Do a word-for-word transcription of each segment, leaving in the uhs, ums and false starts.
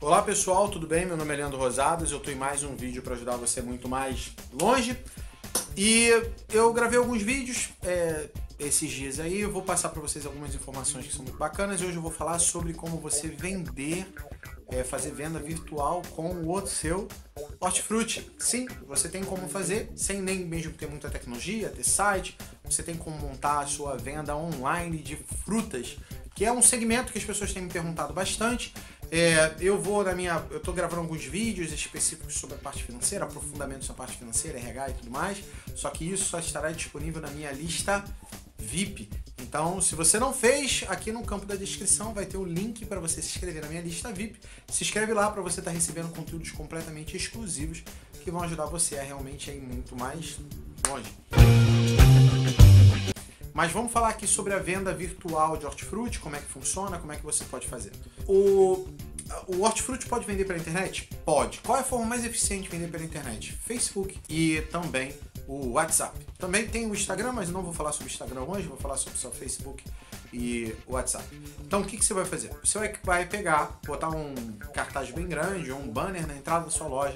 Olá pessoal, tudo bem? Meu nome é Leandro Rosadas, eu estou em mais um vídeo para ajudar você muito mais longe. E eu gravei alguns vídeos é, esses dias aí, eu vou passar para vocês algumas informações que são muito bacanas e hoje eu vou falar sobre como você vender, é, fazer venda virtual com o seu hortifruti. Sim, você tem como fazer, sem nem mesmo ter muita tecnologia, ter site, você tem como montar a sua venda online de frutas, que é um segmento que as pessoas têm me perguntado bastante. É, eu vou na minha, eu tô gravando alguns vídeos específicos sobre a parte financeira, aprofundamento sobre a parte financeira, R H e tudo mais, só que isso só estará disponível na minha lista V I P. Então, se você não fez, aqui no campo da descrição vai ter o link para você se inscrever na minha lista V I P. Se inscreve lá para você estar recebendo conteúdos completamente exclusivos que vão ajudar você a realmente ir muito mais longe. Mas vamos falar aqui sobre a venda virtual de hortifruti, como é que funciona, como é que você pode fazer. O, o hortifruti pode vender pela internet? Pode. Qual é a forma mais eficiente de vender pela internet? Facebook e também o WhatsApp. Também tem o Instagram, mas não vou falar sobre o Instagram hoje, vou falar sobre o seu Facebook e o WhatsApp. Então o que, que você vai fazer? Você vai, vai pegar, botar um cartaz bem grande, um banner na entrada da sua loja,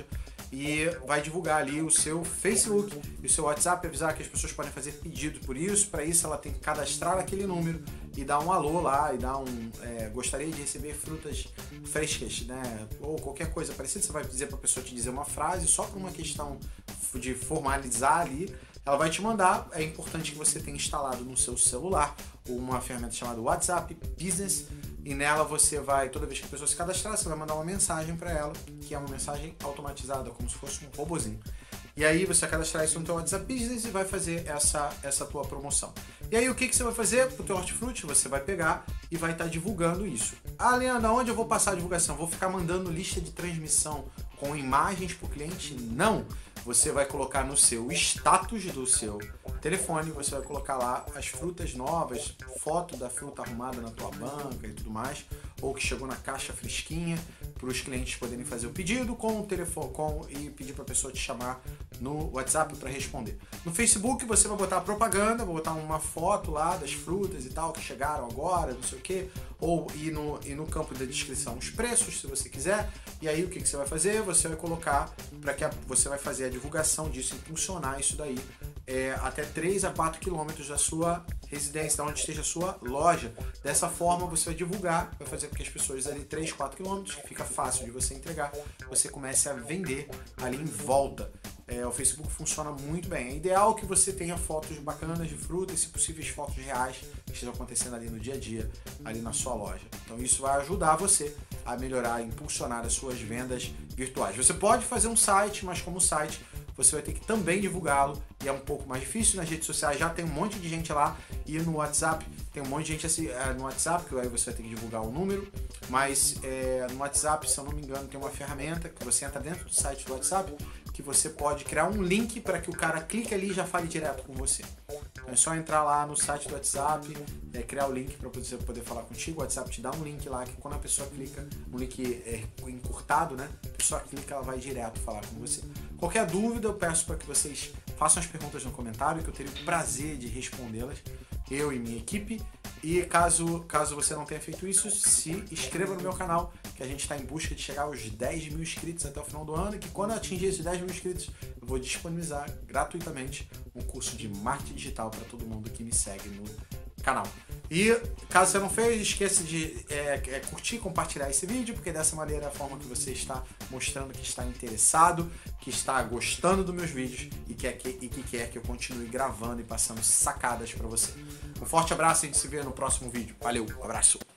e vai divulgar ali o seu Facebook e o seu WhatsApp, avisar que as pessoas podem fazer pedido por isso. Para isso ela tem que cadastrar aquele número e dar um alô lá e dar um é, gostaria de receber frutas frescas, né? Ou qualquer coisa parecida. Você vai dizer para a pessoa te dizer uma frase só por uma questão de formalizar ali. Ela vai te mandar. É importante que você tenha instalado no seu celular uma ferramenta chamada WhatsApp Business. E nela você vai, toda vez que a pessoa se cadastrar, você vai mandar uma mensagem para ela, que é uma mensagem automatizada, como se fosse um robozinho. E aí você vai cadastrar isso no teu WhatsApp Business e vai fazer essa, essa tua promoção. E aí o que, que você vai fazer pro teu hortifruti? Você vai pegar e vai estar divulgando isso. Ah, Leandro, aonde eu vou passar a divulgação? Vou ficar mandando lista de transmissão com imagens para o cliente? Não! Você vai colocar no seu status do seu telefone, você vai colocar lá as frutas novas, foto da fruta arrumada na tua banca e tudo mais, ou que chegou na caixa fresquinha, para os clientes poderem fazer o pedido com o telefone com, e pedir para a pessoa te chamar no WhatsApp para responder. No Facebook você vai botar propaganda, vai botar uma foto lá das frutas e tal que chegaram agora, não sei o que, ou e no, e no campo da descrição os preços, se você quiser. E aí o que, que você vai fazer? Você vai colocar para que a, você vai fazer a divulgação disso, impulsionar isso daí é, até três a quatro quilômetros da sua residência, da onde esteja a sua loja. Dessa forma você vai divulgar, vai fazer com que as pessoas ali três, quatro quilômetros, que fica fácil de você entregar, você comece a vender ali em volta. É, o Facebook funciona muito bem. É ideal que você tenha fotos bacanas de frutas, se possíveis fotos reais que estejam acontecendo ali no dia a dia, ali na sua loja. Então isso vai ajudar você a melhorar, impulsionar as suas vendas virtuais. Você pode fazer um site, mas como site você vai ter que também divulgá-lo e é um pouco mais difícil. Nas redes sociais já tem um monte de gente lá e no WhatsApp tem um monte de gente assim, no WhatsApp, que aí você vai ter que divulgar o número, mas é, no WhatsApp, se eu não me engano, tem uma ferramenta que você entra dentro do site do WhatsApp que você pode criar um link para que o cara clique ali e já fale direto com você. Então é só entrar lá no site do WhatsApp, é, criar o link para você poder falar contigo. O WhatsApp te dá um link lá que quando a pessoa clica, um link é, encurtado, né? A pessoa clica, ela vai direto falar com você. Qualquer dúvida, eu peço para que vocês façam as perguntas no comentário, que eu teria o prazer de respondê-las, eu e minha equipe. E caso, caso você não tenha feito isso, se inscreva no meu canal, que a gente está em busca de chegar aos dez mil inscritos até o final do ano, e que quando eu atingir esses dez mil inscritos, eu vou disponibilizar gratuitamente um curso de marketing digital para todo mundo que me segue no canal. E caso você não fez, esqueça de é, é, curtir e compartilhar esse vídeo, porque dessa maneira é a forma que você está mostrando que está interessado, que está gostando dos meus vídeos e, quer que, e que quer que eu continue gravando e passando sacadas para você. Um forte abraço e a gente se vê no próximo vídeo. Valeu, um abraço!